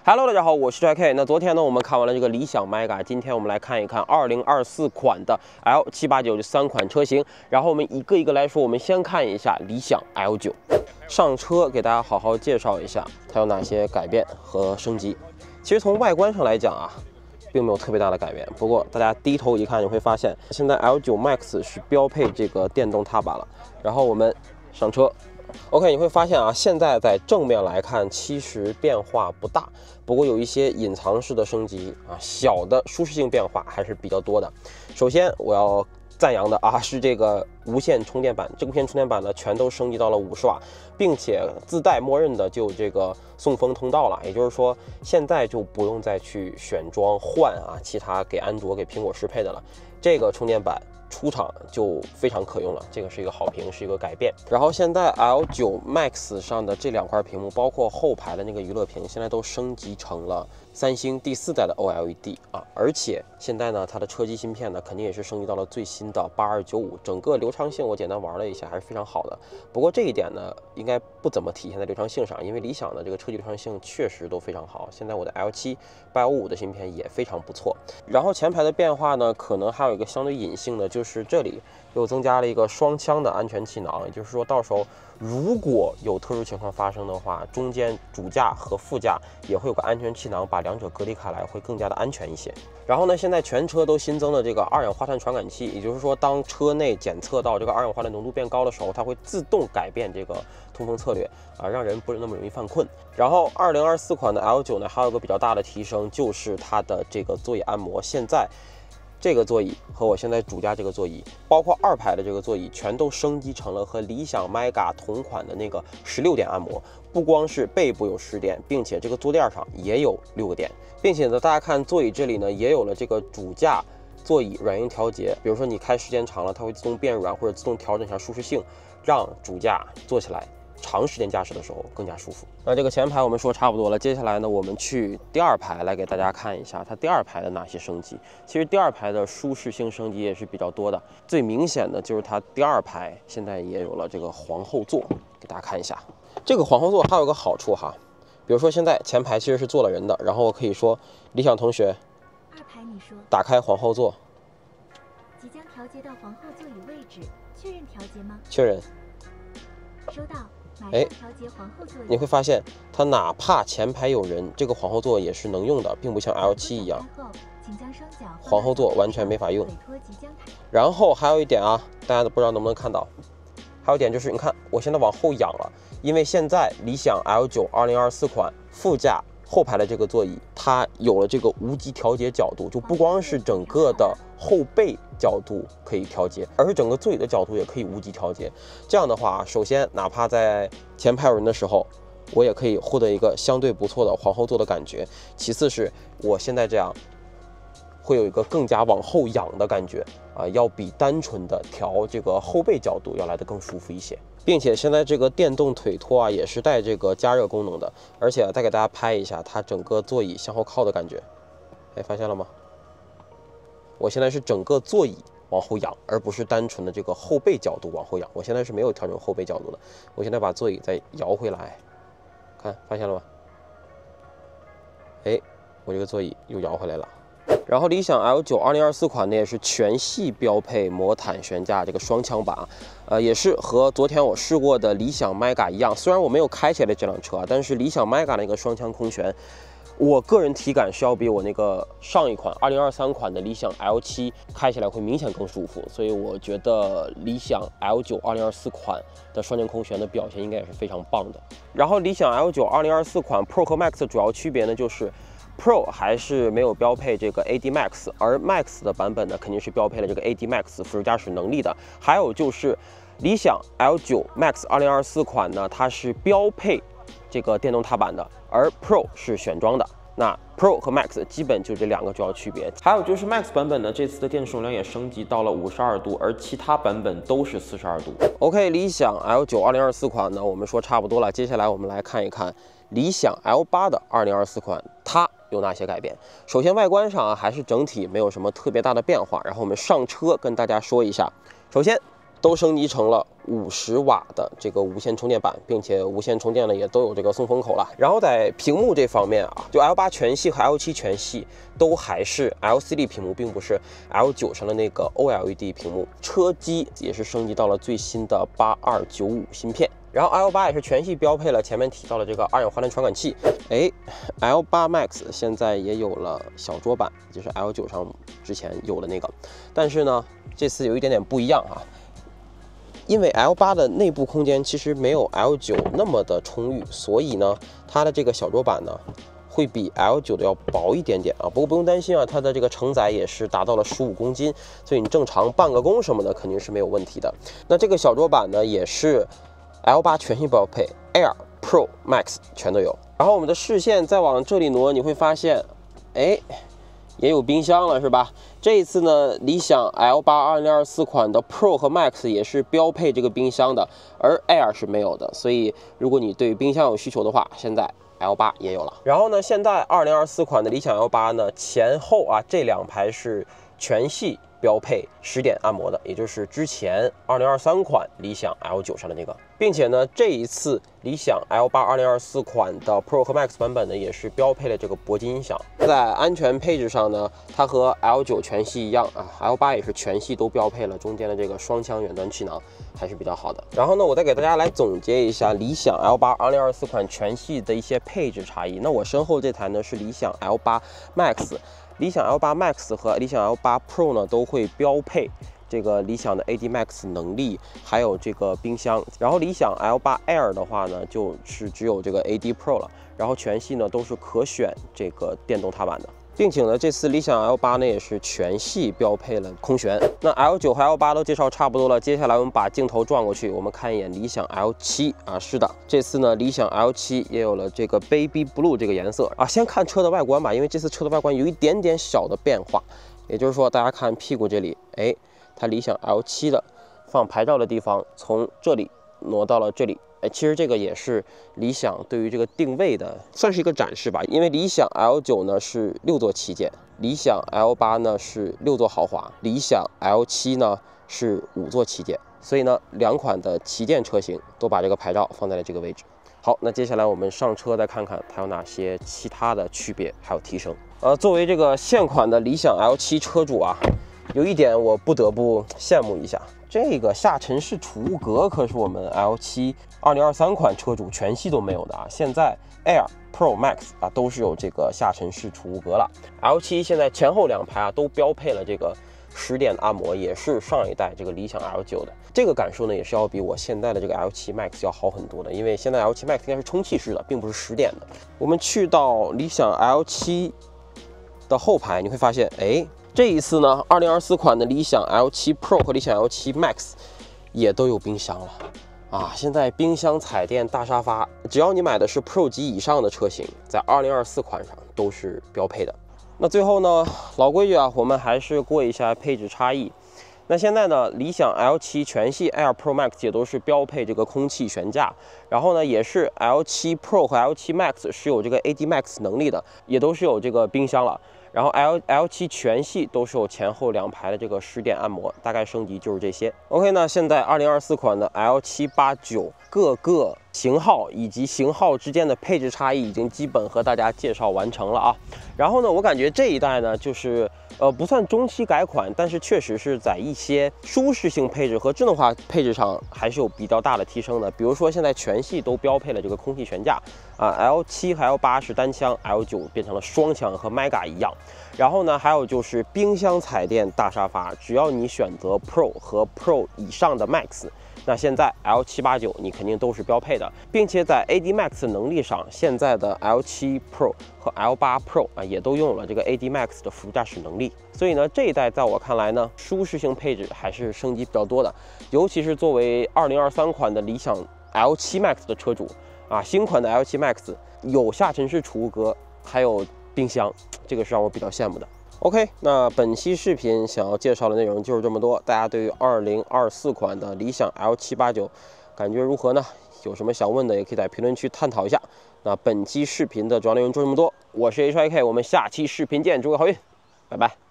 Hello， 大家好，我是 Jack。那昨天呢，我们看完了这个理想 Mega， 今天我们来看一看2024款的 L789这3款车型，然后我们一个一个来说。我们先看一下理想 L9， 上车给大家好好介绍一下它有哪些改变和升级。其实从外观上来讲啊，并没有特别大的改变。不过大家低头一看，你会发现现在 L9 Max 是标配这个电动踏板了。然后我们上车。OK， 你会发现啊，现在在正面来看，其实变化不大，不过有一些隐藏式的升级啊，小的舒适性变化还是比较多的。首先我要赞扬的啊是这个无线充电板，这个无线充电板呢全都升级到了50瓦，并且自带默认的就有这个送风通道了，也就是说现在就不用再去选装换啊其他给安卓给苹果适配的了，这个充电板出厂就非常可用了，这个是一个好评，是一个改变。然后现在 L9 Max 上的这2块屏幕，包括后排的那个娱乐屏，现在都升级成了三星第4代的 OLED 啊，而且现在呢，它的车机芯片呢，肯定也是升级到了最新的8295，整个流畅性我简单玩了一下，还是非常好的。不过这一点呢，应该不怎么体现在流畅性上，因为理想的这个车机流畅性确实都非常好。现在我的 L7 855的芯片也非常不错。然后前排的变化呢，可能还有一个相对隐性的，就是这里又增加了一个双腔的安全气囊，也就是说到时候如果有特殊情况发生的话，中间主驾和副驾也会有个安全气囊，把两者隔离开来，会更加的安全一些。然后呢，现在全车都新增了这个二氧化碳传感器，也就是说，当车内检测到这个二氧化碳浓度变高的时候，它会自动改变这个通风策略啊，让人不是那么容易犯困。然后2024款的 L9 呢，还有一个比较大的提升，就是它的这个座椅按摩，现在这个座椅和我现在主驾这个座椅，包括2排的这个座椅，全都升级成了和理想 Mega 同款的那个16点按摩。不光是背部有10点，并且这个坐垫上也有6个点，并且呢，大家看座椅这里呢，也有了这个主驾座椅软硬调节。比如说你开时间长了，它会自动变软或者自动调整一下舒适性，让主驾坐起来长时间驾驶的时候更加舒服。那这个前排我们说差不多了，接下来呢，我们去第2排来给大家看一下它第2排的哪些升级。其实第2排的舒适性升级也是比较多的，最明显的就是它第2排现在也有了这个皇后座，给大家看一下。这个皇后座还有个好处哈，比如说现在前排其实是坐了人的，然后我可以说理想同学 2排你说打开皇后座， 即将调节到皇后座椅位置，确认调节吗？ 确认。 收到。马上调节皇后座椅。 你会发现它哪怕前排有人，这个皇后座也是能用的，并不像 L7 一样皇后座完全没法用。然后还有一点啊，大家都不知道能不能看到，还有一点就是你看我现在往后仰了，因为现在理想 L9 2024款副驾后排的这个座椅，它有了这个无极调节角度，就不光是整个的后背角度可以调节，而是整个座椅的角度也可以无极调节。这样的话，首先哪怕在前排有人的时候，我也可以获得一个相对不错的皇后座的感觉。其次是我现在这样会有一个更加往后仰的感觉啊，要比单纯的调这个后背角度要来得更舒服一些。并且现在这个电动腿托啊，也是带这个加热功能的，而且再给大家拍一下它整个座椅向后靠的感觉，哎，发现了吗？我现在是整个座椅往后仰，而不是单纯的这个后背角度往后仰。我现在是没有调整后背角度的，我现在把座椅再摇回来，看发现了吗？哎，我这个座椅又摇回来了。然后理想 L9 2024款呢也是全系标配魔毯悬架这个双枪把，也是和昨天我试过的理想 Mega 一样。虽然我没有开起来这辆车，但是理想 Mega 那个双枪空悬，我个人体感是要比我那个上一款2023款的理想 L7 开起来会明显更舒服，所以我觉得理想 L9 2024款的双键空悬的表现应该也是非常棒的。然后理想 L9 2024款 Pro 和 Max 的主要区别呢，就是 Pro 还是没有标配这个 AD Max， 而 Max 的版本呢肯定是标配了这个 AD Max 辅助驾驶能力的。还有就是理想 L9 Max 2024款呢，它是标配这个电动踏板的，而 Pro 是选装的。那 Pro 和 Max 基本就这2个主要区别。还有就是 Max 版本呢，这次的电池容量也升级到了52度，而其他版本都是42度。OK， 理想 L9 2024款呢，我们说差不多了。接下来我们来看一看理想 L8 的2024款，它有哪些改变？首先外观上啊，还是整体没有什么特别大的变化。然后我们上车跟大家说一下，首先都升级成了50瓦的这个无线充电板，并且无线充电呢也都有这个送风口了。然后在屏幕这方面啊，就 L8全系和 L7全系都还是 LCD 屏幕，并不是 L9上的那个 OLED 屏幕。车机也是升级到了最新的8295芯片。然后 L8也是全系标配了前面提到的这个二氧化碳传感器。L8 Max 现在也有了小桌板，就是 L9上之前有的那个，但是呢，这次有一点点不一样啊。因为 L8的内部空间其实没有 L9那么的充裕，所以呢，它的这个小桌板呢会比 L9的要薄一点点啊。不过不用担心啊，它的这个承载也是达到了15公斤，所以你正常办个工什么的肯定是没有问题的。那这个小桌板呢也是 L8全系标配 Air、Pro、Max 全都有。然后我们的视线再往这里挪，你会发现，也有冰箱了，是吧？这一次呢，理想 L8 2024款的 Pro 和 Max 也是标配这个冰箱的，而 Air 是没有的。所以如果你对冰箱有需求的话，现在 L8 也有了。然后呢，现在2024款的理想 L8 呢，前后啊这两排是全系标配10点按摩的，也就是之前2023款理想 L9上的那个，并且呢，这一次理想 L8 2024款的 Pro 和 Max 版本呢，也是标配了这个铂金音响。在安全配置上呢，它和 L9全系一样啊 ，L8 也是全系都标配了中间的这个双腔远端气囊，还是比较好的。然后呢，我再给大家来总结一下理想 L8 2024款全系的一些配置差异。那我身后这台呢是理想 L8 Max。理想 L8 Max 和理想 L8 Pro 呢都会标配这个理想的 AD Max 能力，还有这个冰箱。然后理想 L8 Air 的话呢，就是只有这个 AD Pro 了。然后全系呢都是可选这个电动踏板的，并且呢这次理想 L8 呢也是全系标配了空悬。那 L9 和 L8 都介绍差不多了，接下来我们把镜头转过去，我们看一眼理想 L7啊，是的，这次呢理想 L7也有了这个 Baby Blue 这个颜色啊。先看车的外观吧，因为这次车的外观有一点点小的变化，也就是说大家看屁股这里，它理想 L7的放牌照的地方从这里挪到了这里。其实这个也是理想对于这个定位的算是一个展示吧，因为理想 L9呢是6座旗舰，理想 L8呢是6座豪华，理想 L7呢是5座旗舰，所以呢两款的旗舰车型都把这个牌照放在了这个位置。好，那接下来我们上车再看看它有哪些其他的区别还有提升。作为这个现款的理想 L7 车主啊，有一点我不得不羡慕一下，这个下沉式储物格可是我们 L7 2023款车主全系都没有的啊。现在 Air、Pro、Max 啊都是有这个下沉式储物格了。L7 现在前后两排啊都标配了这个10点按摩，也是上一代这个理想 L9的。这个感受呢也是要比我现在的这个 L7 Max 要好很多的，因为现在 L7 Max 应该是充气式的，并不是10点的。我们去到理想 L7的后排，你会发现，这一次呢，2024款的理想 L7 Pro 和理想 L7 Max 也都有冰箱了啊！现在冰箱、彩电、大沙发，只要你买的是 Pro 级以上的车型，在2024款上都是标配的。那最后呢，老规矩啊，我们还是过一下配置差异。那现在呢，理想 L7 全系 Air Pro Max 也都是标配这个空气悬架，然后呢，也是 L7 Pro 和 L7 Max 是有这个 AD Max 能力的，也都是有这个冰箱了。然后 L7 全系都是有前后两排的这个10点按摩，大概升级就是这些。OK， 那现在2024款的 L789各个型号以及型号之间的配置差异已经基本和大家介绍完成了啊。然后呢，我感觉这一代呢，就是不算中期改款，但是确实是在一些舒适性配置和智能化配置上还是有比较大的提升的。比如说现在全系都标配了这个空气悬架啊 ，L7 和 L8是单枪 ，L9 变成了双枪，和 Mega 一样。然后呢，还有就是冰箱、彩电、大沙发，只要你选择 Pro 和 Pro 以上的 Max， 那现在 L789你肯定都是标配的，并且在 AD Max 能力上，现在的 L7 Pro 和 L8 Pro 啊也都拥有了这个 AD Max 的辅助驾驶能力。所以呢，这一代在我看来呢，舒适性配置还是升级比较多的，尤其是作为2023款的理想 L7 Max 的车主啊，新款的 L7 Max 有下沉式储物格，还有冰箱，这个是让我比较羡慕的。OK， 那本期视频想要介绍的内容就是这么多。大家对于2024款的理想 L789感觉如何呢？有什么想问的，也可以在评论区探讨一下。那本期视频的主要内容就这么多，我是 HYK， 我们下期视频见，祝各位好运，拜拜。